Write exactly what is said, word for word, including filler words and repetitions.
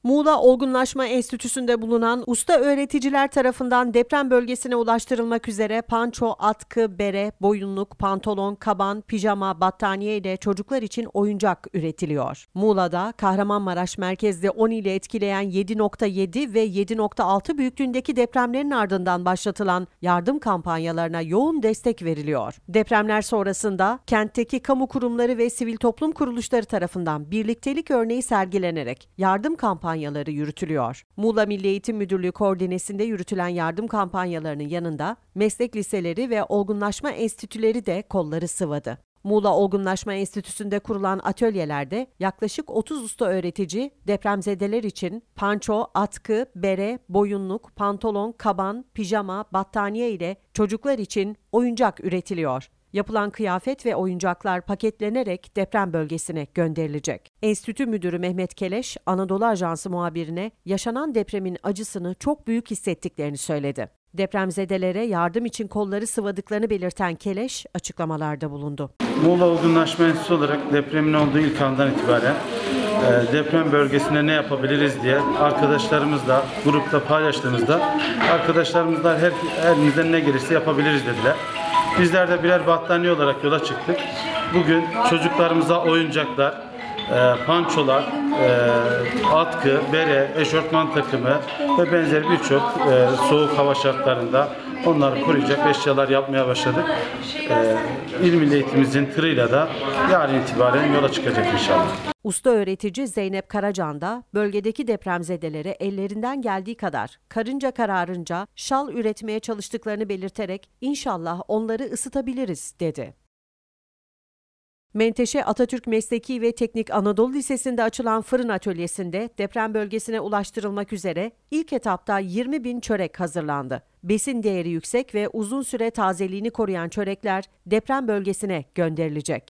Muğla Olgunlaşma Enstitüsü'nde bulunan usta öğreticiler tarafından deprem bölgesine ulaştırılmak üzere panço, atkı, bere, boyunluk, pantolon, kaban, pijama, battaniye ile çocuklar için oyuncak üretiliyor. Muğla'da Kahramanmaraş merkezli on ili etkileyen yedi nokta yedi ve yedi nokta altı büyüklüğündeki depremlerin ardından başlatılan yardım kampanyalarına yoğun destek veriliyor. Depremler sonrasında kentteki kamu kurumları ve sivil toplum kuruluşları tarafından birliktelik örneği sergilenerek yardım kampanyaları yürütülüyor. Muğla Milli Eğitim Müdürlüğü koordinesinde yürütülen yardım kampanyalarının yanında meslek liseleri ve olgunlaşma enstitüleri de kolları sıvadı. Muğla Olgunlaşma Enstitüsü'nde kurulan atölyelerde yaklaşık otuz usta öğretici depremzedeler için panço, atkı, bere, boyunluk, pantolon, kaban, pijama, battaniye ile çocuklar için oyuncak üretiliyor. Yapılan kıyafet ve oyuncaklar paketlenerek deprem bölgesine gönderilecek. Enstitü Müdürü Mehmet Keleş, Anadolu Ajansı muhabirine yaşanan depremin acısını çok büyük hissettiklerini söyledi. Depremzedelere yardım için kolları sıvadıklarını belirten Keleş açıklamalarda bulundu. Muğla Olgunlaşma Enstitüsü olarak depremin olduğu ilk andan itibaren e, deprem bölgesinde ne yapabiliriz diye arkadaşlarımızla grupta paylaştığımızda arkadaşlarımızla her elimizden ne gelirse yapabiliriz dediler. Bizler de birer battaniye olarak yola çıktık. Bugün çocuklarımıza oyuncaklar, e, pançolar, e, atkı, bere, eşortman takımı ve benzeri birçok e, soğuk hava şartlarında onları koruyacak eşyalar yapmaya başladık. E, İl Milli Eğitimimizin tırıyla da yarın itibaren yola çıkacak inşallah. Usta öğretici Zeynep Karacan da bölgedeki depremzedelere ellerinden geldiği kadar karınca kararınca şal üretmeye çalıştıklarını belirterek inşallah onları ısıtabiliriz dedi. Menteşe Atatürk Mesleki ve Teknik Anadolu Lisesi'nde açılan fırın atölyesinde deprem bölgesine ulaştırılmak üzere ilk etapta yirmi bin çörek hazırlandı. Besin değeri yüksek ve uzun süre tazeliğini koruyan çörekler deprem bölgesine gönderilecek.